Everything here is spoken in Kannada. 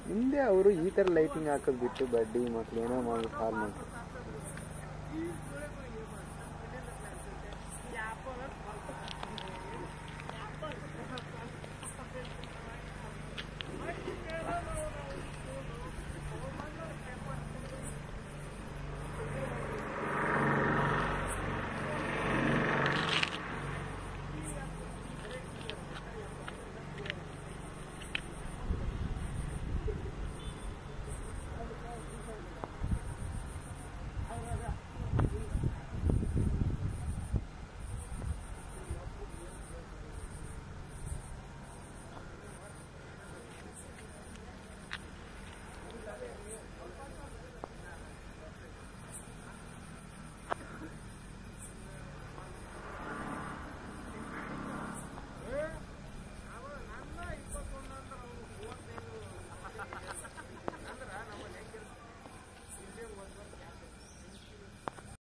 ಹಿಂದೆ ಅವರು ಈ ಥರ ಲೈಟಿಂಗ್ ಹಾಕೋದು ಬಿಟ್ಟು ಬಡ್ಡಿ ಮಕ್ಳು ಏನೋ ಮಾಡಿ ಹಾಳು ಮಾಡ್ತಾರೆ.